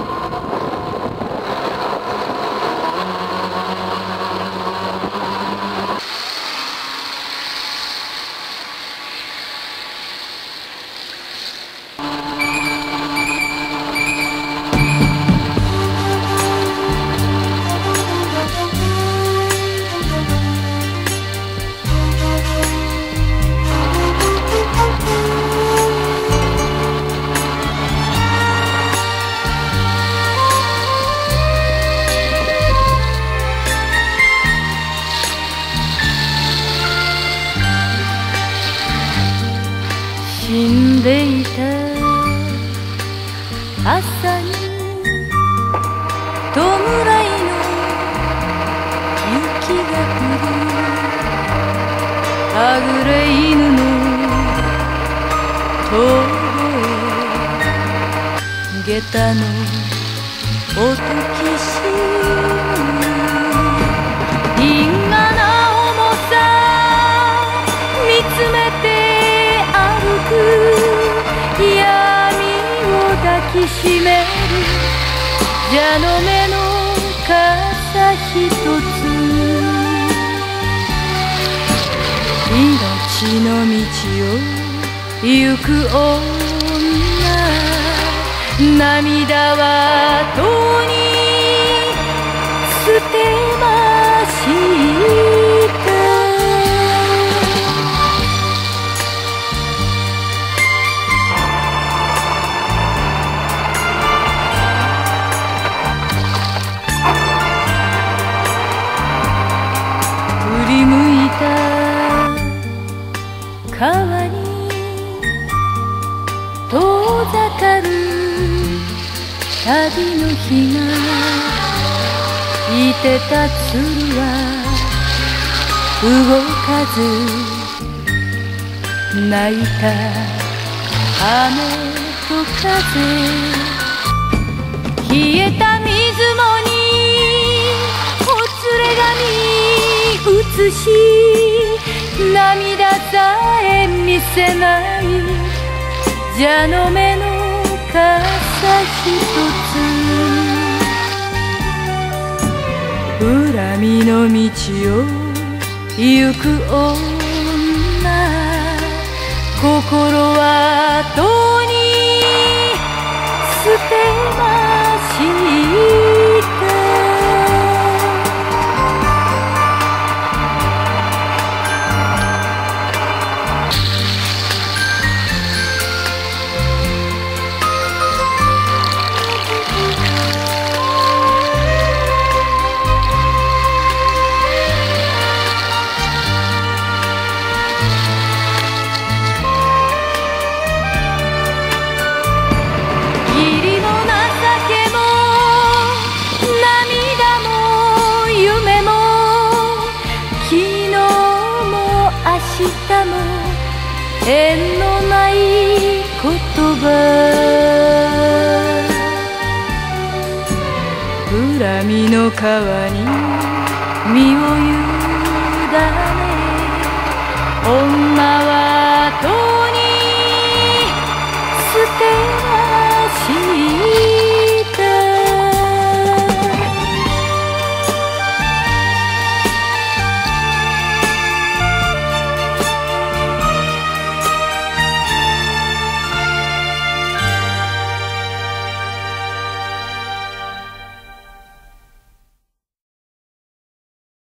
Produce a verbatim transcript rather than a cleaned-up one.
死んでいた朝に弔いの雪が降るはぐれ犬の遠吠え下駄の音きしむ因果な重さ見つめて歩く闇を抱きしめる蛇の目の傘ひとつ命の道を行く女涙はとに捨てました振り向いた川に遠ざかる旅の日がいてた鶴は動かず泣いた雨と風冷えた水面にほつれ髪映し涙さえ見せない蛇の目の傘ひとつ恨みの道を行く女心はとに捨てました明日も縁のない言葉恨みの川に身を委ね女はとに捨てました